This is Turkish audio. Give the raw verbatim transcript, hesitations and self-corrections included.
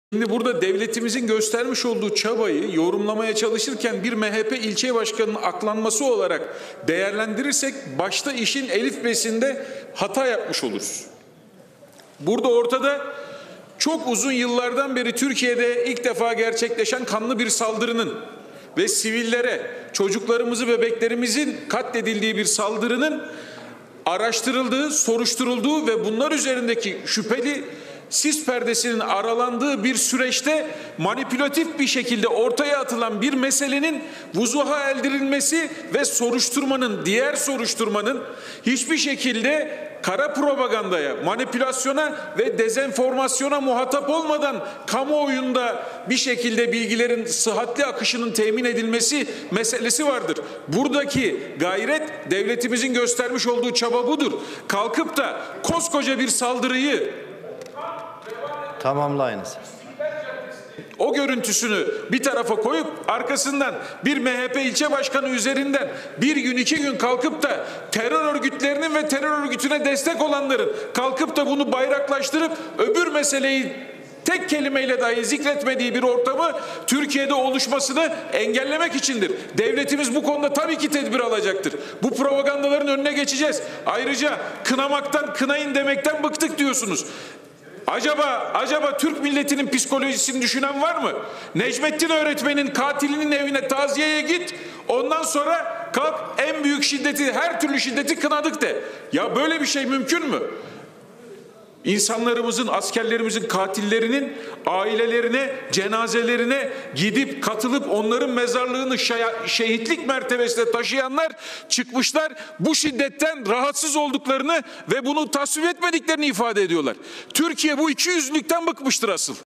Şimdi burada devletimizin göstermiş olduğu çabayı yorumlamaya çalışırken bir M H P ilçe başkanının aklanması olarak değerlendirirsek başta işin elifbesinde hata yapmış oluruz. Burada ortada çok uzun yıllardan beri Türkiye'de ilk defa gerçekleşen kanlı bir saldırının ve sivillere, çocuklarımızı, bebeklerimizin katledildiği bir saldırının araştırıldığı, soruşturulduğu ve bunlar üzerindeki şüpheli sis perdesinin aralandığı bir süreçte manipülatif bir şekilde ortaya atılan bir meselenin vuzuha erdirilmesi ve soruşturmanın, diğer soruşturmanın hiçbir şekilde kara propagandaya, manipülasyona ve dezenformasyona muhatap olmadan kamuoyunda bir şekilde bilgilerin sıhhatli akışının temin edilmesi meselesi vardır. Buradaki gayret devletimizin göstermiş olduğu çaba budur. Kalkıp da koskoca bir saldırıyı tamamlayınız. O görüntüsünü bir tarafa koyup arkasından bir M H P ilçe başkanı üzerinden bir gün iki gün kalkıp da terör örgütlerinin ve terör örgütüne destek olanların kalkıp da bunu bayraklaştırıp öbür meseleyi tek kelimeyle dahi zikretmediği bir ortamı Türkiye'de oluşmasını engellemek içindir. Devletimiz bu konuda tabii ki tedbir alacaktır. Bu propagandaların önüne geçeceğiz. Ayrıca kınamaktan, kınayın demekten bıktık diyorsunuz. Acaba acaba Türk milletinin psikolojisini düşünen var mı? Necmettin öğretmenin katilinin evine taziyeye git. Ondan sonra kalk en büyük şiddeti, her türlü şiddeti kınadık de. Ya böyle bir şey mümkün mü? İnsanlarımızın, askerlerimizin katillerinin ailelerine, cenazelerine gidip katılıp onların mezarlığını şehitlik mertebesine taşıyanlar çıkmışlar. Bu şiddetten rahatsız olduklarını ve bunu tasvip etmediklerini ifade ediyorlar. Türkiye bu ikiyüzlülükten bıkmıştır asıl.